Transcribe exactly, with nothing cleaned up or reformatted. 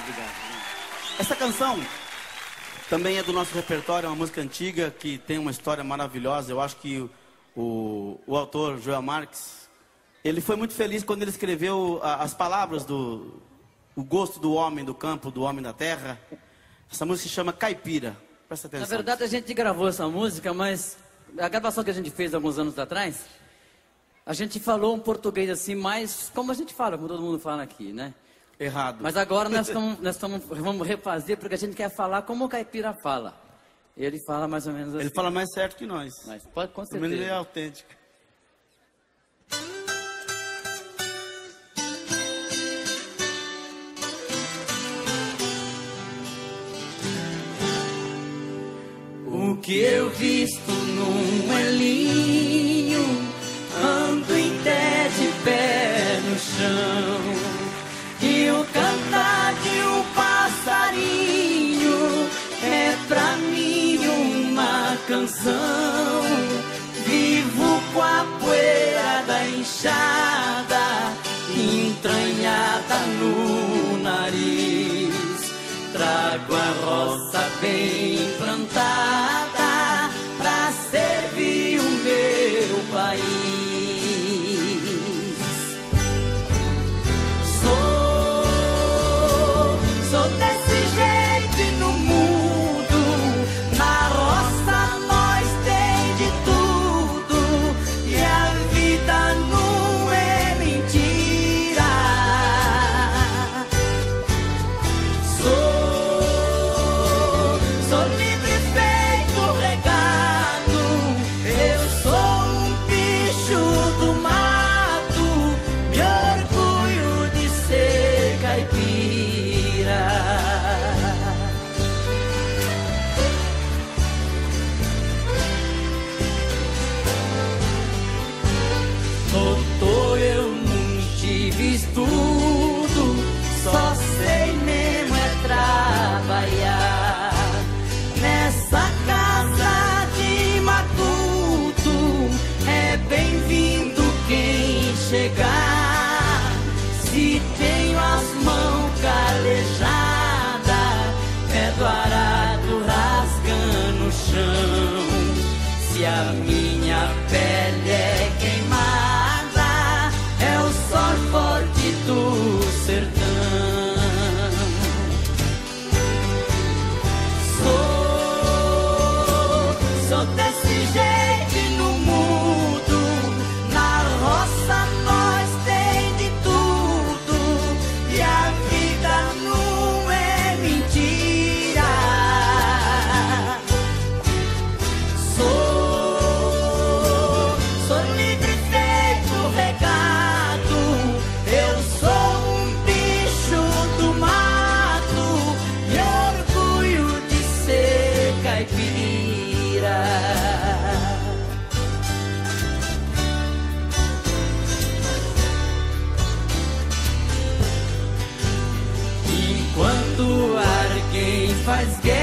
Obrigado. Essa canção também é do nosso repertório, é uma música antiga que tem uma história maravilhosa. Eu acho que o, o, o autor, Joel Marques, ele foi muito feliz quando ele escreveu a, as palavras do o gosto do homem do campo, do homem da terra. Essa música se chama Caipira. Presta atenção. Na verdade, a gente gravou essa música, mas a gravação que a gente fez alguns anos atrás, a gente falou um português assim, mais como a gente fala, como todo mundo fala aqui, né? Errado. Mas agora nós, tamo, nós tamo, vamos refazer, porque a gente quer falar como o caipira fala. Ele fala mais ou menos assim. Ele fala mais certo que nós. Mas pode, com certeza. Ele é autêntico. O que eu visto num elinho, ando em pé de pé no chão. E o cantar de um passarinho é pra mim uma canção. Vivo com a poeira da enxada entranhada no nariz. Trago a roça bem plantada pra servir o meu país. Sou desse jeito no mundo, na roça nós tem de tudo, e a vida não é mentira. Sou, sou livre feito regado, eu sou um bicho do mato, me orgulho de ser caipira. Doutor, eu não tive estudo, só sei mesmo é trabalhar. Nessa casa de matuto é bem-vindo quem chegar. Se tenho as mãos calejadas, é do arado rasgando o chão. Se a minha pele é queimada, é o sol forte do sertão. Sou, sou desse jeito no mundo, na roça nós tem de tudo, e a vida não é mentira. Sou, sou livre feito regado, eu sou um bicho do mato, e orgulho de ser caipira. E quando alguém faz guerra,